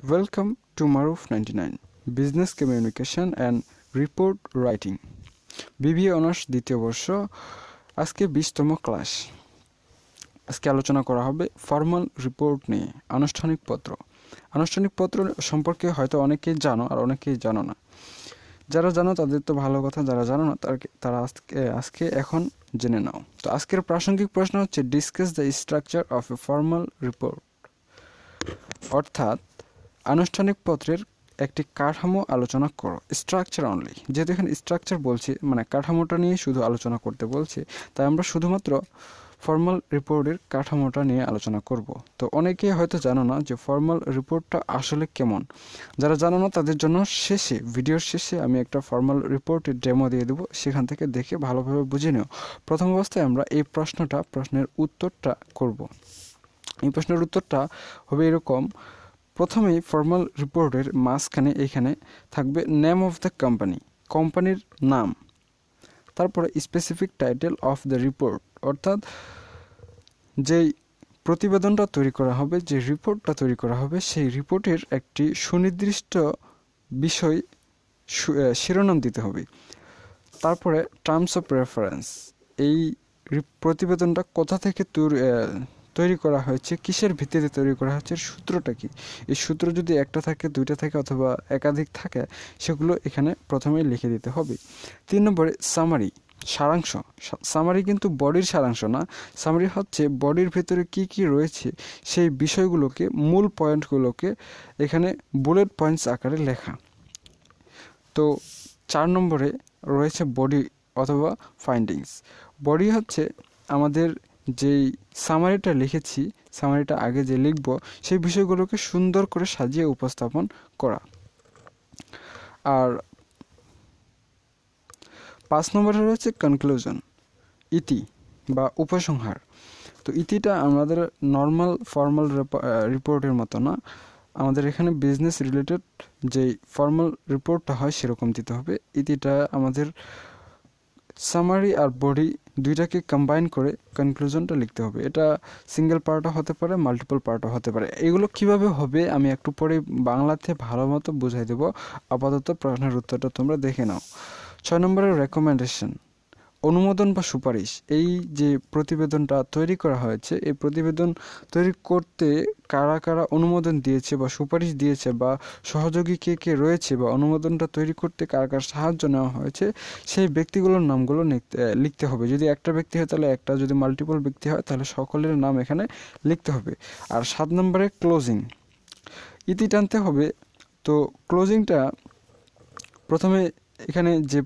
Welcome to Maruf 99 Business Communication and Report Writing BBA honours দ্বিতীয় বর্ষ আজকে 20তম class. আজকে আলোচনা করা হবে ফর্মাল রিপোর্ট নিয়ে। আনুষ্ঠানিক পত্র সম্পর্কে হয়তো অনেকেই জানো আর অনেকেই জানো না। যারা জানো তাদের তো ভালো কথা, যারা জানো না তারা আজকে এখন জেনে নাও। তো আজকের প্রাসঙ্গিক প্রশ্ন হচ্ছে discuss the structure of a formal report, অর্থাৎ আনুষ্ঠানিক পত্রের একটি কাঠামো আলোচনা করো। স্ট্রাকচার অনলি, যেহেতু এখানে স্ট্রাকচার বলছি মানে কাঠামোটা নিয়ে শুধু আলোচনা করতে বলছি, তাই আমরা শুধুমাত্র ফর্মাল রিপোর্টের কাঠামোটা নিয়ে আলোচনা করব। তো অনেকেই হয়তো জানো না যে ফর্মাল রিপোর্টটা আসলে কেমন। যারা জানো না তাদের জন্য ভিডিওর শেষে আমি একটা ফর্মাল রিপোর্টের ডেমো দিয়ে দেবো, সেখান থেকে দেখে ভালোভাবে বুঝে নিও। প্রথম অবস্থায় আমরা এই প্রশ্নের উত্তরটা করব। এই প্রশ্নের উত্তরটা হবে এরকম: প্রথমেই ফর্মাল রিপোর্টের মাঝখানে এখানে থাকবে নেম অফ দ্য কোম্পানির নাম, তারপরে specific title of the report, অর্থাৎ যেই প্রতিবেদনটা তৈরি করা হবে, যে রিপোর্টটা তৈরি করা হবে, সেই রিপোর্টের একটি সুনির্দিষ্ট বিষয় শিরোনাম দিতে হবে। তারপরে টার্মস অফ রেফারেন্স, এই প্রতিবেদনটা কোথা থেকে তৈরি করা হয়েছে, কিসের ভিত্তিতে তৈরি করা হয়েছে, সূত্রটা কি। এই সূত্র যদি একটা থাকে, দুইটা থাকে অথবা একাধিক থাকে, সেগুলো এখানে প্রথমেই লিখে দিতে হবে। 3 নম্বরে সারাংশ। সামারি কিন্তু বডির সারাংশ না, সামারি হচ্ছে বডির ভেতরে কি কি রয়েছে সেই বিষয়গুলোকে, মূল পয়েন্টগুলোকে এখানে বুলেট পয়েন্টস আকারে লেখা। তো 4 নম্বরে রয়েছে বডি অথবা ফাইন্ডিংস। বডি হচ্ছে আমাদের যেই সামারিটা লিখেছি, সামারিটা আগে যে লিখব, সেই বিষয়গুলোকে সুন্দর করে সাজিয়ে উপস্থাপন করা। আর 5 নম্বরে রয়েছে কনক্লুশন, ইতি বা উপসংহার। তো ইতিটা আমাদের নর্মাল ফর্মাল রিপোর্টের মতো না, আমাদের এখানে বিজনেস রিলেটেড যেই ফর্মাল রিপোর্টটা হয় সেরকম দিতে হবে। ইতিটা আমাদের সামারি আর বডি দুইটাকে কম্বাইন করে কনক্লুশনটা লিখতে হবে। এটা সিঙ্গেল পার্টও হতে পারে, মাল্টিপল পার্টও হতে পারে। এগুলো কিভাবে হবে আমি একটু পরে বাংলাতে ভালো মতো বুঝাই দেবো। আপাতত প্রশ্নের উত্তরটা তোমরা দেখে নাও। 6 নম্বরের রেকমেন্ডেশন, অনুমোদন বা সুপারিশ। এই যে প্রতিবেদনটা তৈরি করা হয়েছে, এই প্রতিবেদন তৈরি করতে কারা কারা অনুমোদন দিয়েছে বা সুপারিশ দিয়েছে, বা সহযোগী কে কে রয়েছে, বা অনুমোদনটা তৈরি করতে কার কার সাহায্য নেওয়া হয়েছে, সেই ব্যক্তিগুলোর নামগুলো লিখতে হবে। যদি একটা ব্যক্তি হয় তাহলে একটা, যদি মাল্টিপল ব্যক্তি হয় তাহলে সকলের নাম এখানে লিখতে হবে। আর 7 নম্বরে ক্লোজিং, ইতি টানতে হবে। তো ক্লোজিংটা প্রথমে এখানে যে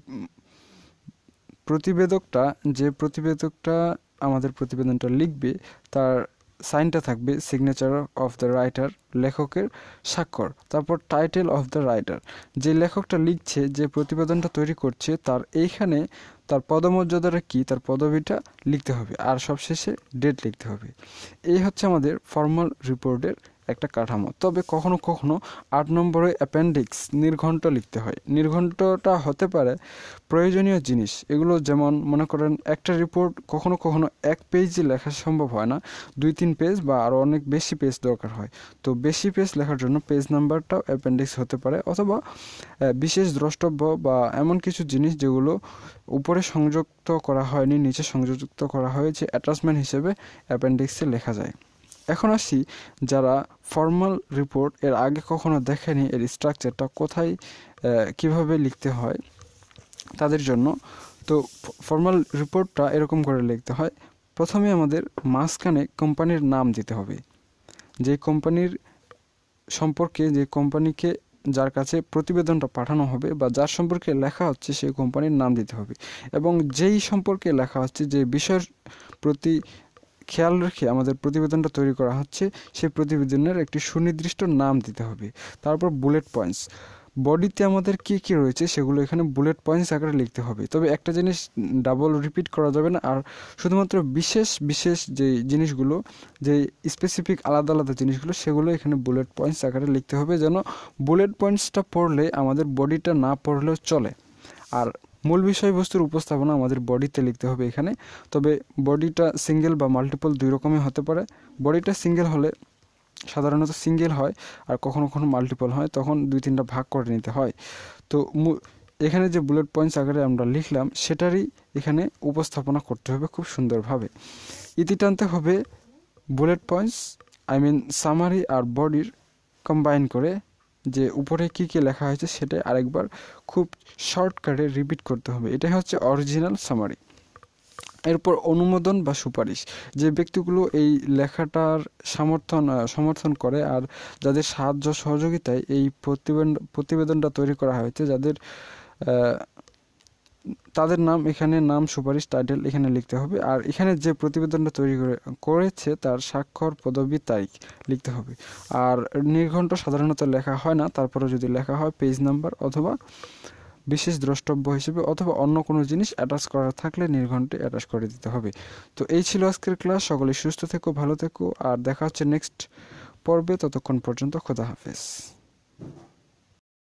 প্রতিবেদকটা আমাদের প্রতিবেদনটা লিখবে, তার সাইনটা থাকবে সিগনেচার অফ দ্য রাইটার, লেখকের স্বাক্ষর। তারপর টাইটেল অফ দ্য রাইটার, যে লেখকটা লিখছে, যে প্রতিবেদনটা তৈরি করছে, তার এইখানে তার পদমর্যাদাটা কি, তার পদবিটা লিখতে হবে। আর সবশেষে ডেট লিখতে হবে। এই হচ্ছে আমাদের ফর্মাল রিপোর্টের একটা কাঠামো। তবে কখনো কখনো 8 নম্বরে অ্যাপেন্ডিক্স, নির্ঘণ্ট লিখতে হয়। নির্ঘণ্টটা হতে পারে প্রয়োজনীয় জিনিস। এগুলো যেমন মনে করেন একটা রিপোর্ট কখনো কখনো 1 পেজে লেখা সম্ভব হয় না, 2-3 পেজ বা আরও অনেক বেশি পেজ দরকার হয়। তো বেশি পেজ লেখার জন্য পেজ নাম্বারটাও অ্যাপেন্ডিক্স হতে পারে, অথবা বিশেষ দ্রষ্টব্য বা এমন কিছু জিনিস যেগুলো উপরে সংযুক্ত করা হয়নি, নিচে সংযুক্ত করা হয়েছে, অ্যাটাচমেন্ট হিসেবে অ্যাপেন্ডিক্সে লেখা যায়। এখন আসি যারা ফর্মাল রিপোর্ট এর আগে কখনো দেখেনি, এর স্ট্রাকচারটা কোথায় কিভাবে লিখতে হয় তাদের জন্য। তো ফর্মাল রিপোর্টটা এরকম করে লিখতে হয়। প্রথমে আমাদের মাঝখানে কোম্পানির নাম দিতে হবে, যে কোম্পানির সম্পর্কে, যে কোম্পানিকে যার কাছে প্রতিবেদনটা পাঠানো হবে বা যার সম্পর্কে লেখা হচ্ছে, সেই কোম্পানির নাম দিতে হবে। এবং যেই সম্পর্কে লেখা হচ্ছে, যে বিষয়ের প্রতি খেয়াল রেখে আমাদের প্রতিবেদনটা তৈরি করা হচ্ছে, সেই প্রতিবেদনের একটি সুনির্দিষ্ট নাম দিতে হবে। তারপর বুলেট পয়েন্টস, বডিতে আমাদের কি কি রয়েছে সেগুলো এখানে বুলেট পয়েন্টস আকারে লিখতে হবে। তবে একটা জিনিস ডাবল রিপিট করা যাবে না, আর শুধুমাত্র বিশেষ যে জিনিসগুলো, যে স্পেসিফিক আলাদা আলাদা জিনিসগুলো, সেগুলো এখানে বুলেট পয়েন্টস আকারে লিখতে হবে, যেন বুলেট পয়েন্টসটা পড়লে আমাদের বডিটা না পড়লেও চলে। আর মূল বিষয়বস্তুর উপস্থাপনা আমাদের বডিতে লিখতে হবে এখানে। তবে বডিটা সিঙ্গেল বা মাল্টিপল 2 রকমই হতে পারে। বডিটা সিঙ্গেল হলে সাধারণত সিঙ্গেল হয় আর কখনো কখনো মাল্টিপল হয়, তখন 2-3টা ভাগ করে নিতে হয়। তো এখানে যে বুলেট পয়েন্টস আকারে আমরা লিখলাম সেটারই এখানে উপস্থাপনা করতে হবে খুব সুন্দরভাবে। ইতি টানতে হবে বুলেট পয়েন্টস সামারি আর বডির কম্বাইন করে, যে উপরে কি কি লেখা হয়েছে সেটা আরেকবার খুব শর্টকাটে রিপিট করতে হবে। এটাই হচ্ছে অরিজিনাল সামারি। এরপর অনুমোদন বা সুপারিশ, যে ব্যক্তিগুলো এই লেখাটার সমর্থন করে আর যাদের সাহায্য সহযোগিতায় এই প্রতিবেদনটা তৈরি করা হয়েছে, তাদের নাম এখানে, নাম, সুপারিশ, টাইটেল এখানে লিখতে হবে। আর এখানে যে প্রতিবেদনটা তৈরি করেছে তার স্বাক্ষর, পদবি, তারিখ লিখতে হবে। আর নির্ঘণ্ট সাধারণত লেখা হয় না, তারপরে যদি লেখা হয় পেজ নাম্বার অথবা বিশেষ দ্রষ্টব্য হিসেবে অথবা অন্য কোনো জিনিস অ্যাটাচ করা থাকলে নির্ঘণ্টে অ্যাটাচ করে দিতে হবে। তো এই ছিল আজকের ক্লাস। সকলে সুস্থ থেকো, ভালো থেকো, আর দেখা হচ্ছে নেক্সট পর্বে। ততক্ষণ পর্যন্ত খোদা হাফেজ।